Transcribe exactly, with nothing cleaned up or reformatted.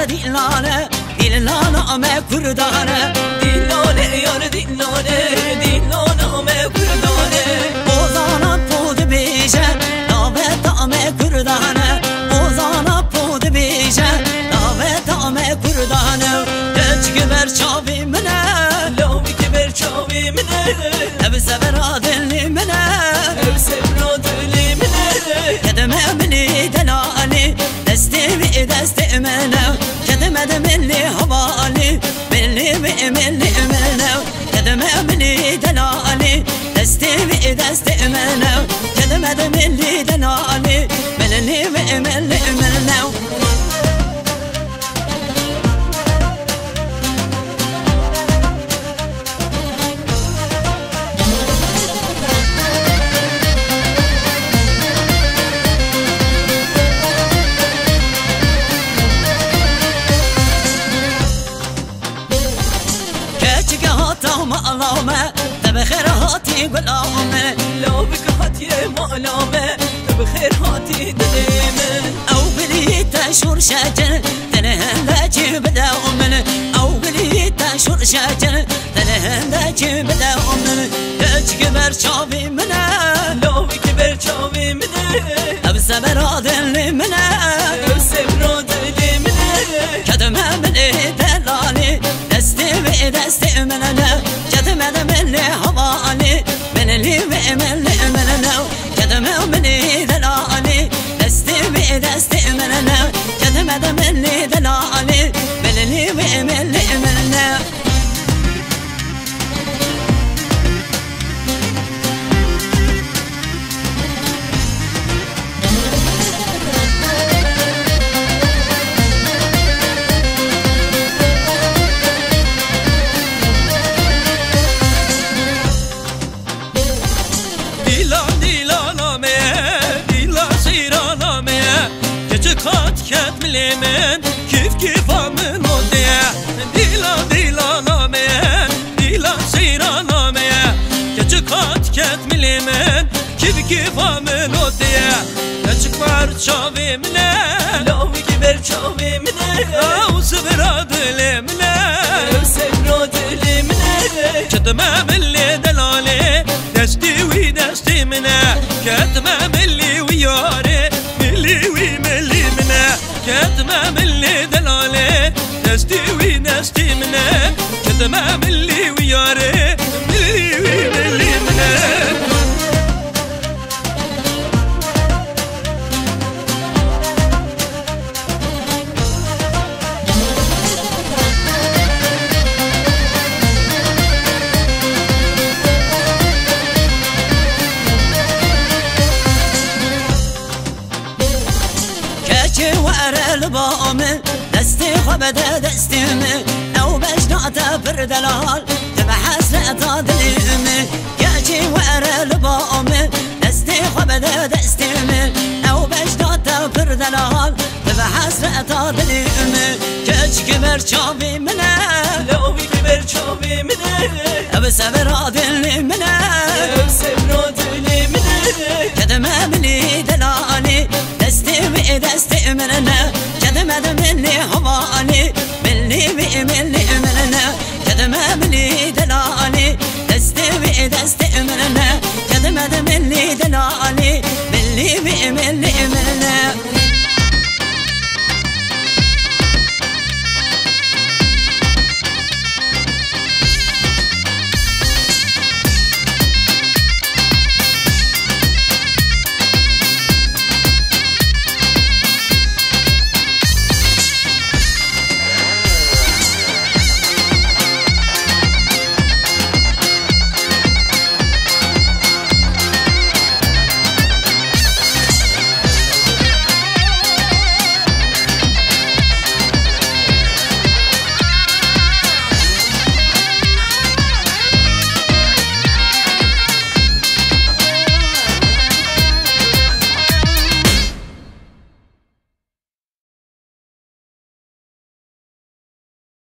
دلانه دلانه ام کردانه دلانه یار دلانه دلانه ام کردانه بوزانا پود بیشه داوت ام کردانه بوزانا پود بیشه داوت ام کردانه گچ بر چاوی منه لاوی که بر چاوی منه اب سبرا دلی منه اب سبرا دلی منه کدمه منی دلالی دستی بی دستی منه کدمه دملی حوالی ملی بی ملی منه کدمه منی دلالی دستی بی دستی منه کدمه دملی دلالی ملی بی ملی منه مالامه بخير هاتي قلامه لو بك هاتي مالامه بخير هاتي دليمن او بليت شور شجن تنهن لاجي بدا امن او بليت شور شجن تنهن لاجي بدا امن تجكبر شافي منه لو بكبر شافي منه اب سبر دل منه اب سبر دل منه كدمه من دلالي دستي بدستي منه كدمه من حوالي من اللي من منه كدمه من دلالي دستي بدستي منه كدمه من دلالي من اللي من منه من كيف كيف من وديع ديلا ديلا نامه ديلا سيرا نامه كتكات كت مليمن كيف كيف من وديع كتكبر شافي منه لو كبر شافي منه او سبرا دلي منه او سبرا دلي منه كتما ملي دلالي دستي وي دستي منه كتما ملي وياري ملي وي ملي منه كتما ملي دلالي دستي وي دستي منه كتما ملي وياري ملي وي ملي منه دستي خبده دستي او بجناته بردلال تبحث لأتا دليمي كاجي وأرى لبامي دستي خبده دستي او بجناته بردلال تبحث لأتا دليمي كاج كبر شافي منه لو كبر شافي منه اب سبرا دلي منه اب سبرا دلي منه كدمه مني دلالي دستي بي دستي منه كدمه مني حوالي ملي بي ملي منه كدمه مني دلالي دستي بي دستي منه كدمه مني دلالي